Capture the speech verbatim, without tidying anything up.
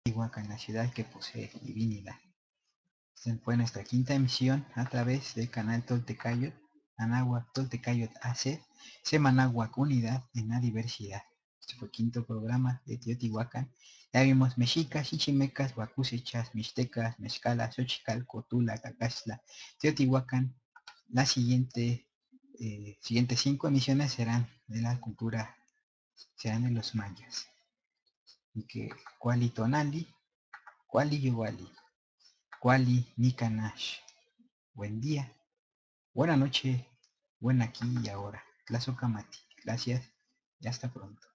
Teotihuacán, la ciudad que posee divinidad. Esta fue nuestra quinta emisión a través del canal Toltecayot, Anáhuac Toltecayot A C, Semanáhuac Unidad en la Diversidad. Este fue el quinto programa de Teotihuacán. Ya vimos mexicas, chichimecas, huacusechas, mixtecas, mezcalas, xochicalco, tula, cacasla, Teotihuacán. La siguiente, eh, siguientes cinco emisiones serán de la cultura, serán de los mayas. Y que Kuali Tonali, Kuali Yuali, Kuali Nikanash. Buen día, buena noche, buen aquí y ahora. Tlazocamati. Gracias y hasta pronto.